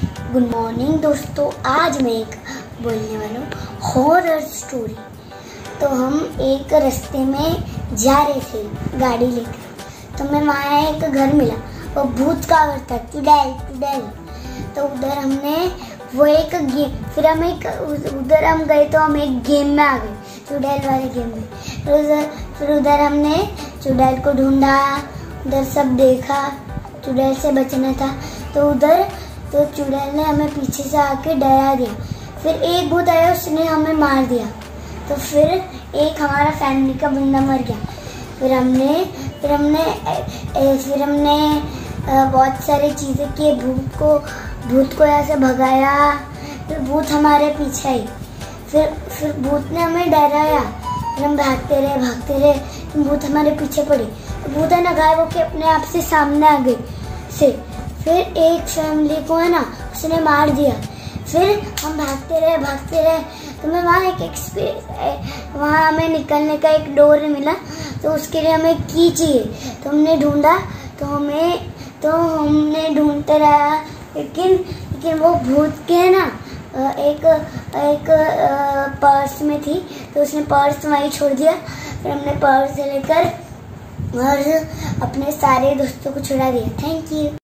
Good morning दोस्तों, आज मैं एक बोलने वाला हूँ हॉरर स्टोरी। तो हम एक रास्ते में जा रहे थे गाड़ी लेकर, तो हमें वहाँ एक घर मिला। वो भूत का घर था, चुड़ैल चुड़ैल। तो उधर हमने वो एक गेम, फिर हम एक उधर हम गए तो हम एक गेम में आ गए, चुड़ैल वाले गेम में। फिर उधर हमने चुड़ैल को ढूंढा, उधर सब देखा, चुड़ैल से बचना था। तो चुड़ैल ने हमें पीछे से आके डरा दिया। फिर एक भूत आया, उसने हमें मार दिया। तो फिर एक हमारा फैमिली का बंदा मर गया। फिर हमने बहुत सारी चीज़ें की, भूत को ऐसे भगाया। फिर भूत हमारे पीछे आई। फिर भूत ने हमें डराया। फिर हम भागते रहे, भूत हमारे पीछे पड़ी। भूत है ना गायब होके अपने आप से सामने आ गई से। फिर एक फैमिली को है ना उसने मार दिया। फिर हम भागते रहे। तो मैं वहाँ हमें निकलने का एक डोर मिला। तो उसके लिए हमें की चाहिए, तो हमने ढूंढा। तो हमने ढूंढते रहा, लेकिन वो भूत के है ना एक पर्स में थी। तो उसने पर्स वहीं छोड़ दिया। फिर हमने पर्स लेकर और अपने सारे दोस्तों को छुड़ा दिया। Thank you.